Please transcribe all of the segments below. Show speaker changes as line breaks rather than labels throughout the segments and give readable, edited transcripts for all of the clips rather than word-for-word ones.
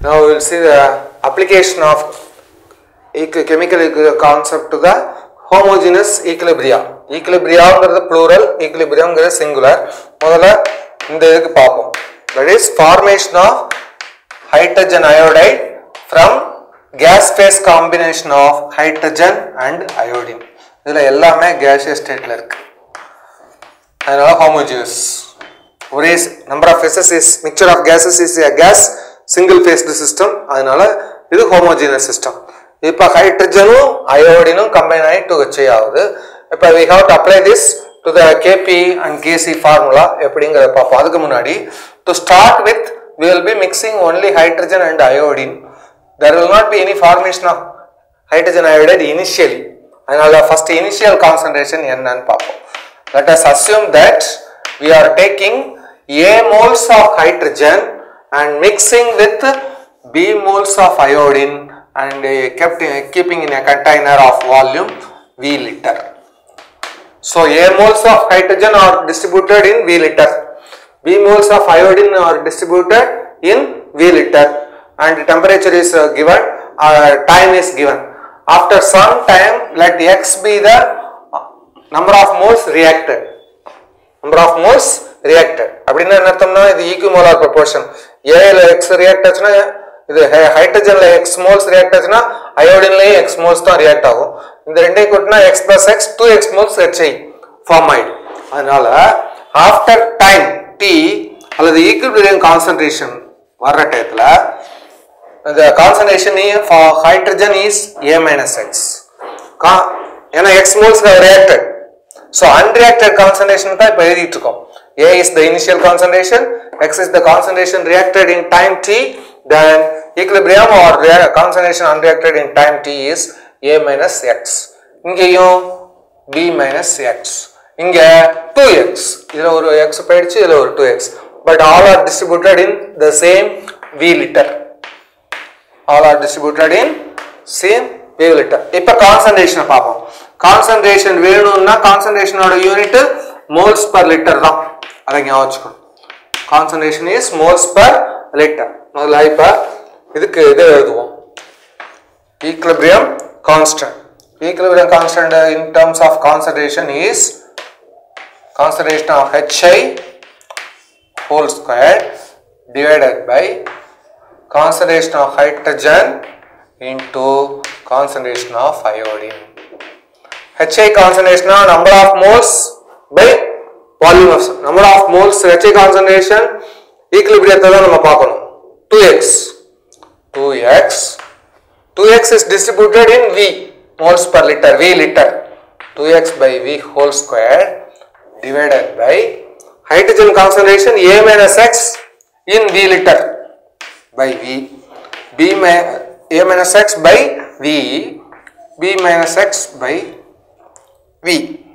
Now we will see the application of chemical concept to the homogeneous equilibria. Equilibria is plural, equilibrium is singular. That is formation of hydrogen iodide from gas phase combination of hydrogen and iodine. This is gaseous state. And homogeneous. Number of phases is mixture of gases is a gas single phased system. This is homogeneous system. If hydrogen and iodine combine together, we have to apply this to the Kp and Kc formula. To start with, we will be mixing only hydrogen and iodine. There will not be any formation of hydrogen iodide initially. And first initial concentration N and Papa. Let us assume that we are taking A moles of hydrogen and mixing with B moles of iodine and keeping in a container of volume V liter. So A moles of hydrogen are distributed in V liter. B moles of iodine are distributed in V liter, and temperature is given, time is given. After some time, let X be the number of moles reacted. Number of moles reacted. Abdina natham this equimolar proportion. A X reacted na this hydrogen X moles reacted na iodine X moles ta react agum. Indha rendai kottna X plus X 2X moles HI formide. Adnala after time T அல்லது equilibrium concentration வர்ற டயத்துல the concentration for hydrogen is A minus X. ஏன்னா X moles have reacted. So unreacted concentration தான் இப்ப எழுதிட்டு இருக்கோம். A is the initial concentration, X is the concentration reacted in time T, then equilibrium or concentration unreacted in time T is A minus X. இங்கேயும் B minus X. இங்க 2X. இதுல ஒரு X போயிடுச்சு, இதுல ஒரு 2X. But all are distributed in the same V liter. All are distributed in same V liter. இப்ப concentration பார்ப்போம். Concentration வேணும்னா concentration ஓட யூனிட் moles per liter தான். அதை ஞாபகம் வச்சுக்கணும். Concentration is moles per liter. முதல்ல இப்ப இதுக்கு இதை எழுதுவோம். Equilibrium constant. Equilibrium constant in terms of concentration is concentration of HI whole square divided by concentration of hydrogen into concentration of iodine. HI concentration is number of moles by volume of number of moles. HI concentration equilibrium 2x is distributed in V moles per liter, V liter. 2x by V whole square divided by hydrogen concentration A minus X in V liter by V, A minus X by V, B minus X by V.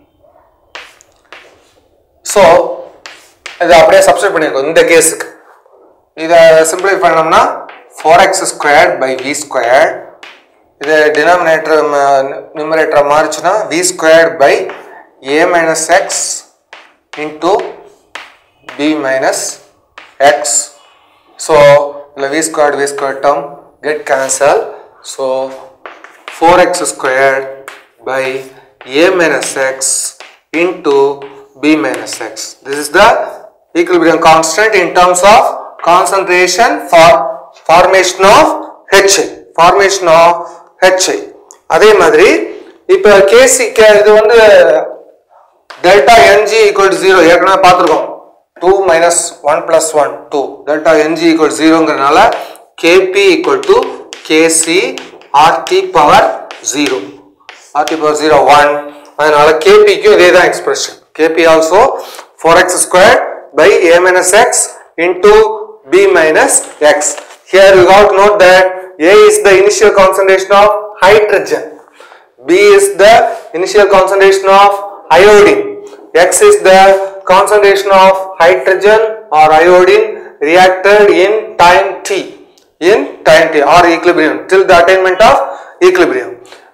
So, இதை அப்படியே substitute பண்ணிருக்கோம் இந்த கேஸுக்கு. இதை simplify பண்ணோம்னா 4x squared by V squared. இது denominator numerator மாறிச்சுனா V squared by A minus X into B minus X. So, V squared term get cancelled. So, 4x squared by A minus X into B minus X. This is the equilibrium constant in terms of concentration for formation of HI. Formation of HI. அதே மாதிரி இப்ப Kc இது வந்து delta Ng equal to 0 ஏற்கனவே பார்த்திருக்கோம். 2 minus 1 plus 1 2 delta Ng equal to 0 ங்கறனால Kp equal to Kc RT power 0 RT power 0 1 அதனால Kp க்கு இதேதான் expression. Kp also 4x squared by A minus X into B minus X. Here you have to note that A is the initial concentration of hydrogen, B is the initial concentration of iodine, X is the concentration of hydrogen or iodine reacted in time T or equilibrium till the attainment of equilibrium.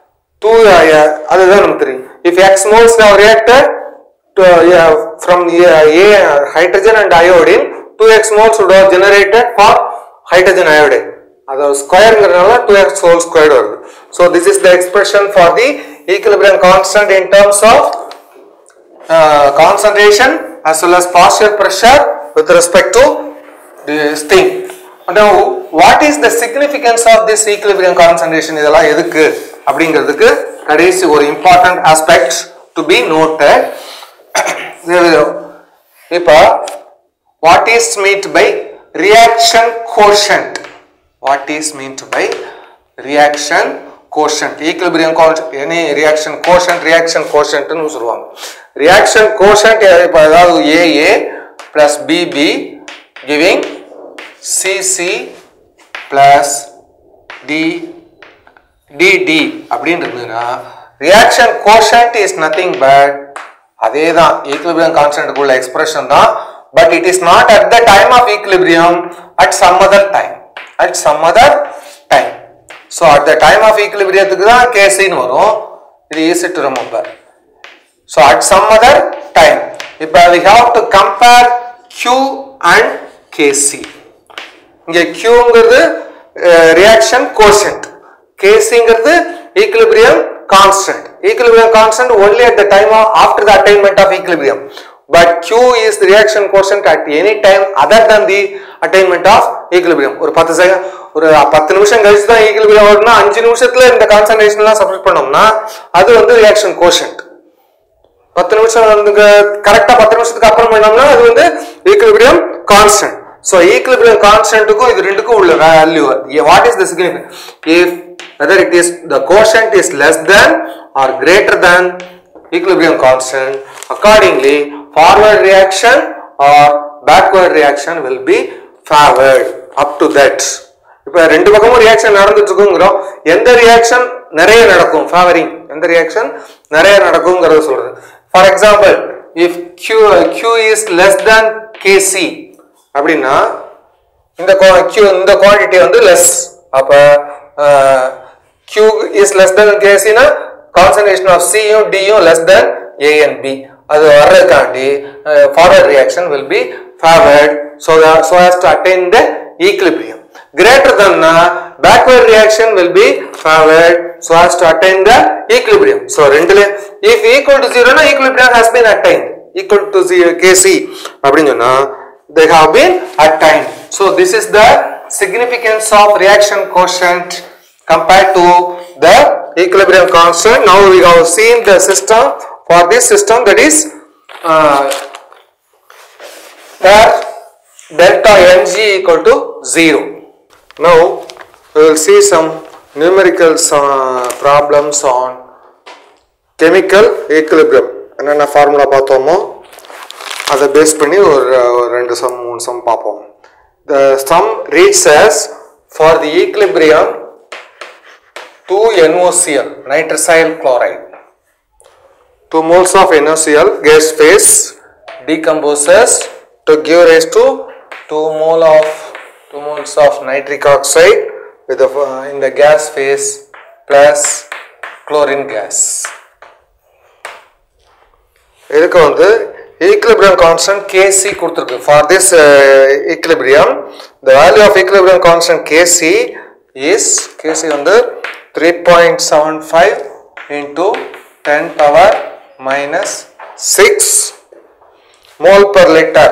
If X moles have reacted from A hydrogen and iodine, 2x moles would have generated for hydrogen iodide. அது ஸ்கொயர்ங்கிறதுனால 2x whole squared வருது. So this is the expression for the equilibrium constant in terms of concentration as well as partial pressure with respect to this thing. Now what is the significance of this equilibrium concentration? இதெல்லாம் எதுக்கு அப்படிங்கிறதுக்கு கடைசி ஒரு important aspect to be noted. இப்போ what is meant by reaction quotient? What is meant by reaction quotient? Equilibrium constant, any reaction quotient னு சொல்லுவாங்க. reaction quotient இப்போ அதாவது AA plus BB giving CC plus DD அப்படின்னு இருந்ததுன்னா reaction quotient is nothing but அதேதான் equilibrium constant குள்ள expression தான், but it is not at the time of equilibrium, at some other time. So at the time of equilibrium க்கு தான் Kc னு வரும். இது easy to remember. So at some other time, இப்போ we have to compare Q and Kc. இங்க Qங்கிறது reaction quotient, Kcங்கிறது equilibrium constant. Equilibrium constant only at the time of after the attainment of equilibrium, but Q is the reaction quotient at any time other than the attainment of equilibrium. ஒரு 10 second ஒரு 10 நிமிஷம் கழிச்சு தான் equilibrium வரும்னா 5 நிமிஷத்துல இந்த concentration எல்லாம் substitute பண்ணோம்னா அது வந்து ரியாக்ஷன் கோஷன்ட். 10 நிமிஷம் வந்து கரெக்டா 10 நிமிஷத்துக்கு அப்புறம் பண்ணோம்னா அது வந்து ஈக்குலிபிரியம் கான்ஸ்டன்ட். So equilibrium constantக்கும் இது ரெண்டுக்கும் உள்ள value what is the significance? If whether it is the quotient is less than or greater than equilibrium constant, accordingly forward reaction or backward reaction will be favored up to that. இப்போ ரெண்டு பக்கமும் reaction நடந்துட்டு இருக்குங்கிறோம், எந்த reaction நிறைய நடக்கும் favouring, எந்த reaction நிறைய நடக்கும்ங்கறத சொல்றது. For example if q is less than kc அப்படினா இந்த குவாண்டிட்டி வந்து லெஸ், அப்ப q is less than kc னா concentration of c யும் d யும் less than a and b, அது வர்றதுக்காண்டி forward reaction will be favored so as to attain the equilibrium. Greater than backward reaction will be favored so as to attain the equilibrium. So rendile if equal to 0 na equilibrium has been attained, equal to 0 kc அப்படினு சொன்னா they have been attained. So this is the significance of reaction quotient compared to the equilibrium constant. Now we have seen the system for this system, that is where delta Ng equal to 0. Now we will see some numerical problems on chemical equilibrium. என்னென்ன formula பார்த்தோமோ அதை base பண்ணி ஒரு 2 sum 3 sum பார்ப்போம். The sum reads as for the equilibrium 2NOCl nitrile chloride, 2 moles of NOCl gas phase decomposes to give rise to 2 moles of nitric oxide with the, in the gas phase plus chlorine gas. இதுக்கு வந்து equilibrium constant Kc கொடுத்திருக்கு. For this equilibrium the value of equilibrium constant Kc வந்து 3.75 into 10 power minus 6 mole per liter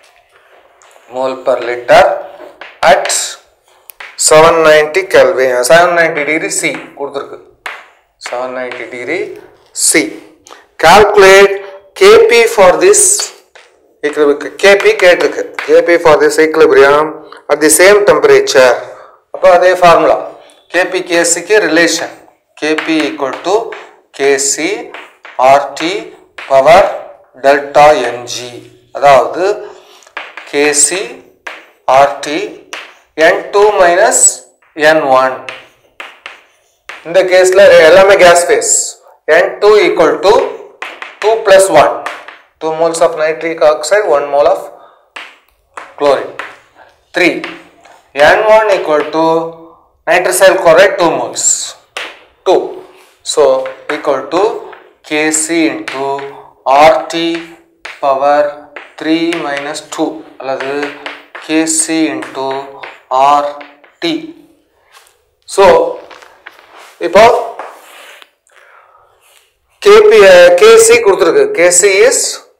at 790 Kelvin, 790 degree C கொடுத்திருக்கு. 790 degree C. Calculate Kp for this equilibrium. Kp கேட்டிருக்கு. Kp for this equilibrium at the same temperature. அப்போ அதே formula Kp Kc க்கு relation Kp equal to Kc RT power delta Ng, அதாவது Kc RT N2 minus N1. இந்த கேஸ்ல எல்லாமே gas phase. N2 equal to 2 plus 1, 2 moles of nitric oxide, 1 mole of chlorine. 3. N1 equal to nitrile chloride 2 moles. 2. So equal to Kc into RT power 3 minus 2 அல்லது Kc into RT So இப்போ Kc கொடுத்திருக்கு. Kc is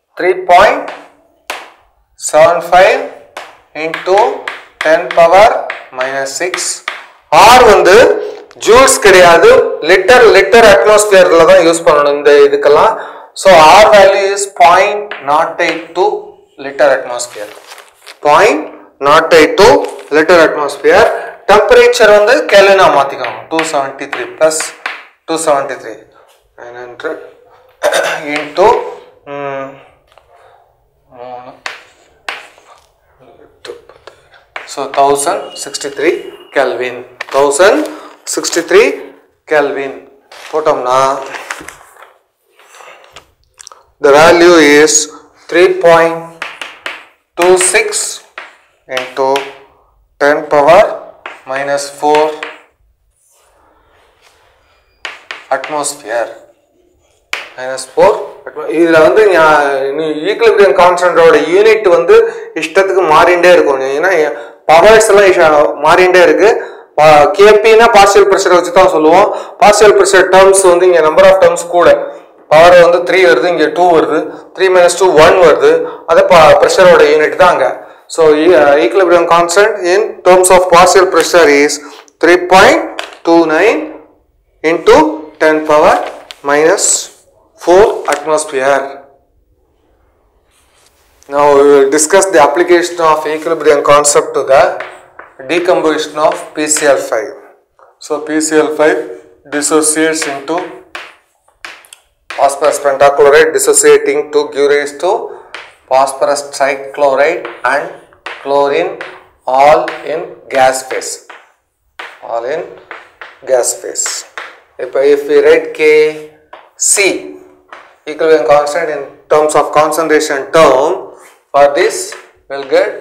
3.75 into 10 power minus 6. R வந்து joules கிடையாது, liter atmosphereல தான் use பண்ணணும் இந்த இதுக்கெல்லாம். So R value is 0.082 liter atmosphere. 0.082 liter atmosphere. Temperature வந்து Kelvin மாத்திக்கணும். 273 plus 273 900 into so 1063 Kelvin. 1063 Kelvin. போட்டோம்னா the value is 3.26 into 10 power minus 4 atmosphere. minus 4 இதுல வந்து ஈக்குலிபிரியம் கான்ஸ்டன்டோட யூனிட் வந்து இஷ்டத்துக்கு மாறிண்டே இருக்கும். ஏன்னா பவர்ஸ் எல்லாம் மாறிண்டே இருக்கு. கேபினா பார்ஷியல் பிரஷர் வச்சு தான் சொல்லுவோம். பார்ஷியல் பிரஷர் டேர்ம்ஸ் வந்து இங்க நம்பர் ஆஃப் டேர்ம்ஸ் கூட பவர் வந்து 3 வருது, இங்க 2 வருது, 3 minus 2 1 வருது. அது பிரஷரோட யூனிட் தான் அங்க. So equilibrium constant in terms of partial pressure is 3.29 into 10 power minus 4 atmosphere. Now we will discuss the application of equilibrium concept to the decomposition of PCl5. So PCl5 dissociates into phosphorus pentachloride, dissociating to give rise to phosphorus trichloride and chlorine, all in gas phase. All in gas phase. If we write Kc, equilibrium constant in terms of concentration term, for this we will get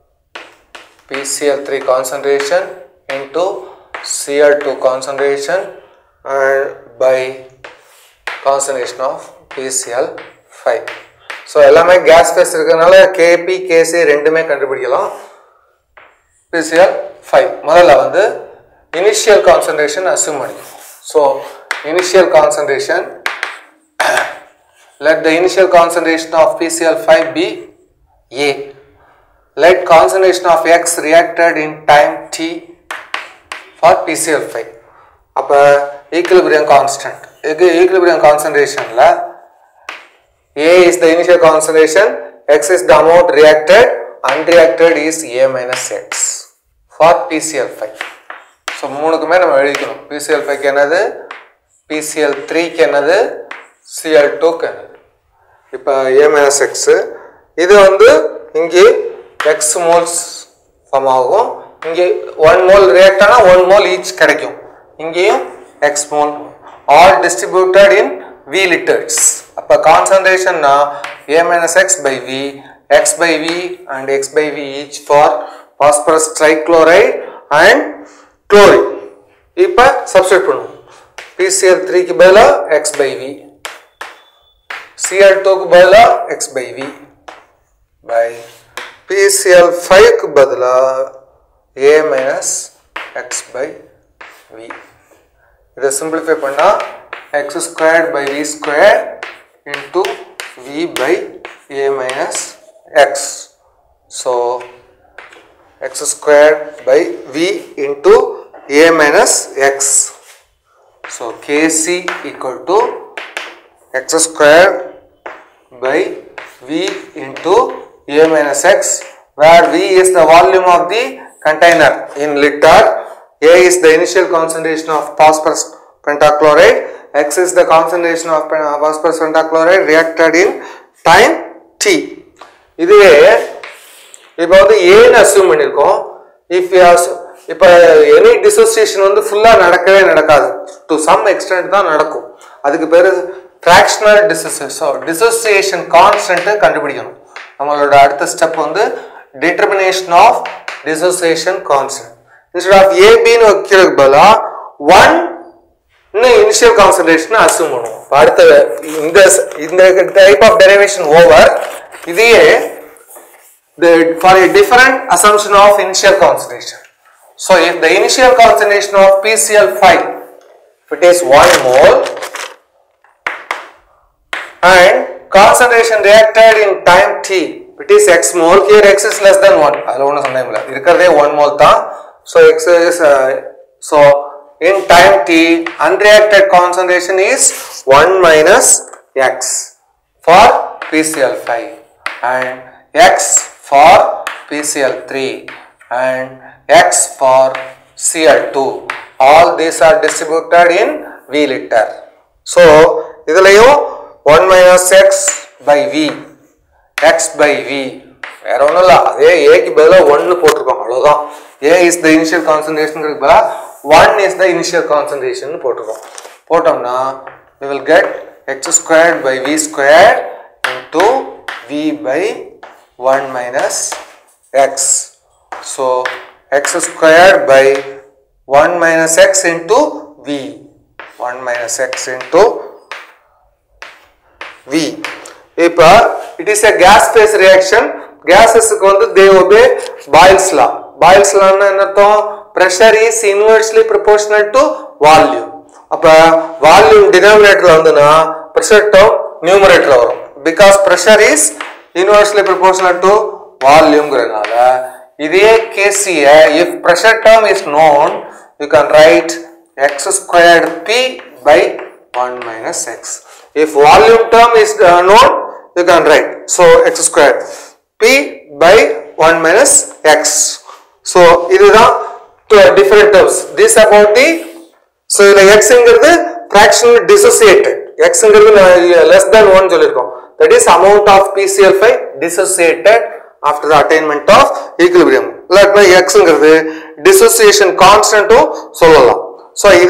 PCl3 concentration into Cl2 concentration and by concentration of PCl5. So எல்லாமே gas phase இருக்கனால Kp Kc ரெண்டுமே கண்டுபிடிக்கலாம். PCl5 முதல்ல வந்து initial concentration assume பண்ணிக்கலாம். So initial concentration, let the initial concentration of PCl5 be A. Let concentration of X reacted in time T for PCl5. அப்ப equilibrium constant, equilibrium concentration la A is the initial concentration, X is the amount reacted, unreacted is A minus X for PCl5. So மூணுக்குமே நம்ம எழுதிக்கணும். PCl5 க்கு என்னது, PCl3 க்கு என்னது, Cl2 க்கு என்னது. இப்போ A minus X இது வந்து இங்கே X moles form ஆகும். இங்கே 1 mole react ஆனா 1 mole each கிடைக்கும். இங்கேயும் X mole, all distributed in V liters. அப்ப concentration na A minus X by V, X by V and X by V each for phosphorus trichloride and chlorine. இப்ப substitute பண்ணுவோம். PCl3 க்கு பதிலா X by V, Cl2 க்கு பதிலா X by V by PCl5 க்கு பதிலா A minus X by V. இதை simplify பண்ணா X squared by V squared into V by A minus X. So X squared by V into A minus X. So Kc equal to X squared by V into A minus X, where V is the volume of the container in liter, A is the initial concentration of phosphorus pentachloride, X is the concentration of phosphorus pentachloride reacted in time T. இதுவே இப்போ வந்து A ன்னு assume பண்ணிருக்கோம். If we are இப்போ any dissociation வந்து ஃபுல்லா நடக்கவே நடக்காது, to some extent தான் நடக்கும். அதுக்கு பேரு fractional dissociation. So dissociation constant கண்டுபிடிக்கணும். நம்மளோட அடுத்த ஸ்டெப் வந்து determination of dissociation constant. Instead of AB ன்னு வைக்கிறதுக்கு பதிலா 1 initial concentration assume பண்ணுவோம். அடுத்த இந்த type of derivation over, இதையே for a different assumption of initial concentration, So if the initial concentration of PCl5, if it is 1 mole and concentration reacted in time t, it is x mole, here x is less than 1. I don't know something like that. 1 mole tha. So x is so in time t unreacted concentration is 1 minus x for PCl5 and x for PCl3 and x for Cl2. All these are distributed in V liter. So idilayum 1 minus x by V, x by V. வேற ஒண்ணும் இல்ல, அதே a க்கு பதிலா 1 போட்டுருக்கோம், அவ்வளவுதான். A is the initial concentration க்கு பதிலா 1 is the initial concentration போட்டுருக்கோம். போட்டோம்னா we will get x squared by V squared into V by 1 minus x. So x squared by 1 minus x into V, 1 minus x into V. If it is a gas phase reaction, gases they obey Boyle's law. Boyle's law is pressure is inversely proportional to volume. Volume denominator pressure term numerator because pressure is inversely proportional to volume. If pressure term is known, you can write x squared p by 1 minus x. If volume term is known, you can write so x squared p by 1 minus x. So this is the different terms. This about the so x is fractionally dissociated. X is less than 1. That is amount of PCl5 dissociated after the attainment of equilibrium. Let me x is dissociation constant to solala. So this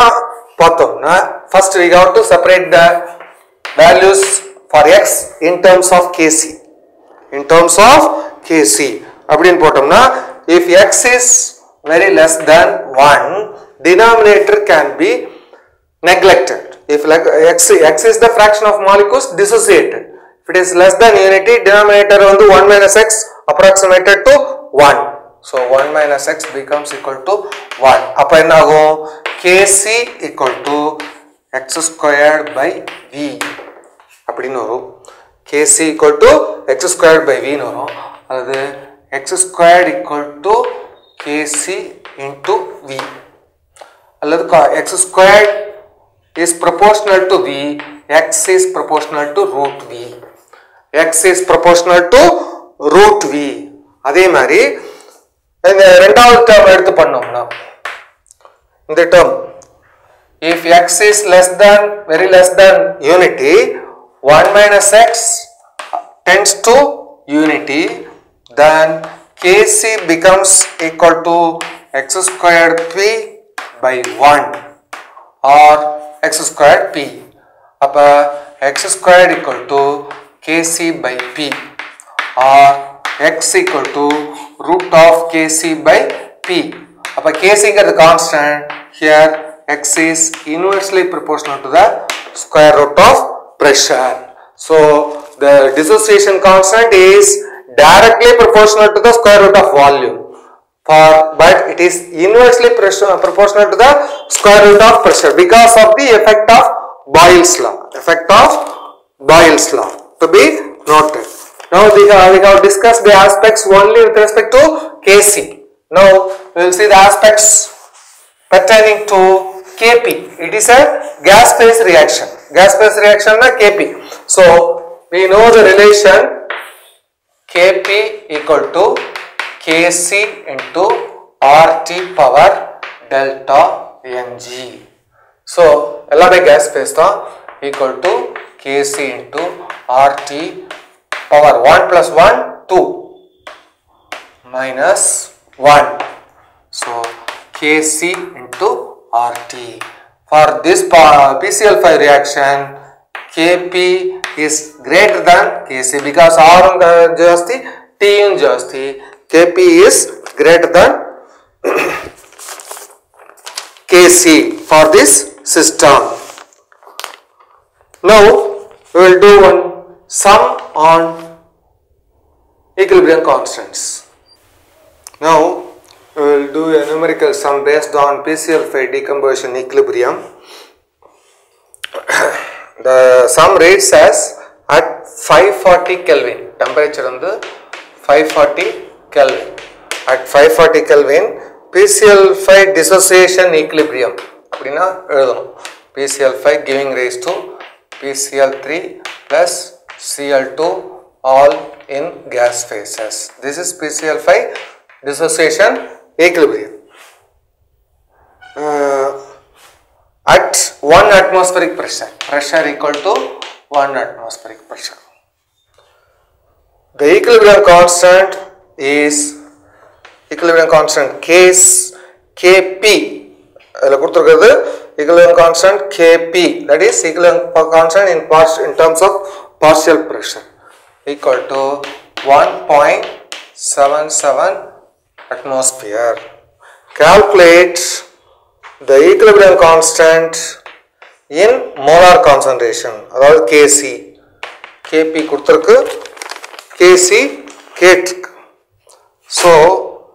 first we have to separate the values for x in terms of Kc. In terms of Kc. If x is very less than 1, denominator can be neglected. If like x is the fraction of molecules dissociated. If it is less than unity, denominator on the 1 minus x approximated to 1. So 1 minus x becomes equal to 1. Kc equal to x squared by V. Kc equal to x squared by V. X squared equal to Kc into V. X squared is proportional to V. X is proportional to root V. X is proportional to root V. அதே மாதிரி இந்த இரண்டாவது term எடுத்து பண்ணோம்னா இந்த term if x is less than very less than unity 1 minus x tends to unity, then Kc becomes equal to x squared p by 1 or x squared p. Appa x squared equal to Kc by p or x equal to root of Kc by p. Appa Kc is the constant. Here x is inversely proportional to the square root of pressure. So the dissociation constant is directly proportional to the square root of volume. But it is inversely proportional to the square root of pressure because of the effect of Boyle's law. Effect of Boyle's law to be noted. Now we have discussed the aspects only with respect to Kc. Now we will see the aspects pertaining to Kp. It is a gas phase reaction. Gas phase reaction na Kp. So we know the relation Kp equal to Kc into RT power delta Ng. So எல்லாமே gas phase தான் equal to Kc into RT power 1 plus 1 2 minus 1. So Kc into RT. For this PCl5 reaction, Kp is greater than Kc because R jasti, T jasti. Kp is greater than Kc for this system. Now we will do one sum on equilibrium constants. Now We will do a numerical sum based on PCl5 decomposition equilibrium. The sum reads as at 540 Kelvin, temperature on the 540 Kelvin. At 540 Kelvin, PCl5 dissociation equilibrium. PCl5 giving rise to PCl3 plus Cl2 all in gas phases. This is PCl5 dissociation equilibrium. At 1 atmospheric pressure equal to 1 atmospheric pressure. The equilibrium constant is equilibrium constant Kp. Equilibrium constant Kp, that is equilibrium constant in terms of partial pressure, equal to 1.77 atmosphere. Calculate the equilibrium constant in molar concentration, that is Kc. Kp kuduthirukku, Kc K. So,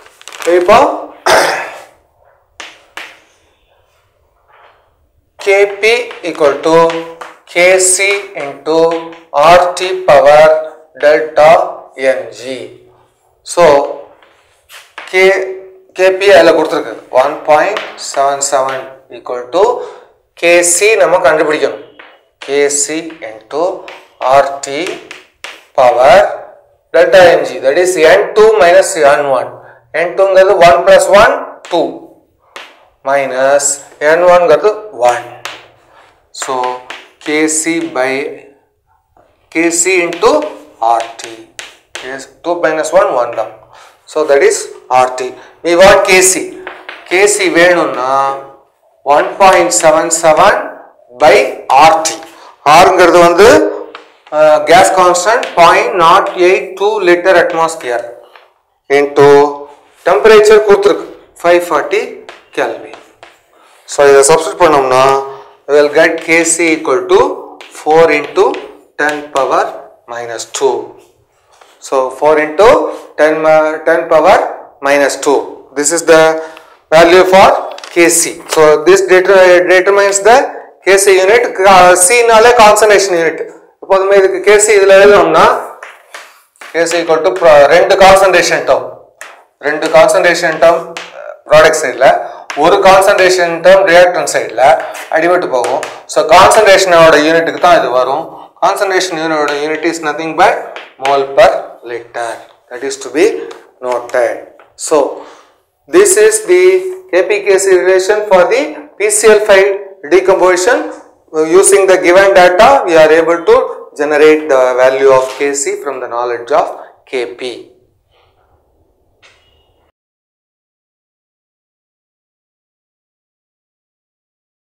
Kp equal to Kc into RT power delta Ng. So, Kp 1.77 equal to Kc nama kandupidikanum. Kc into RT power delta Ng, that is N2 minus N1. N2 is 1 plus 1, 2 minus N1 is 1. So, Kc into RT. Yes, 2 minus 1, 1 down. So, that is RT. We want Kc. Kc venuna 1.77 by RT. R is gas constant 0.082 liter atmosphere into temperature 540 Kelvin. So, if we substitute, we will get Kc equal to 4 into 10 power minus 2. So, 4 into 10 power minus 2. This is the value for Kc. So, this determines the Kc unit. C is concentration unit. Kc equal to 2 concentration term. 2 concentration term product side la, 1 concentration term reactant side la adivittu pogum. So, concentration unit ku dhaan idu varum. Concentration unit is nothing but mole per liter. That is to be noted. So, this is the Kp-Kc relation for the PCl5 decomposition. Using the given data, we are able to generate the value of Kc from the knowledge of Kp.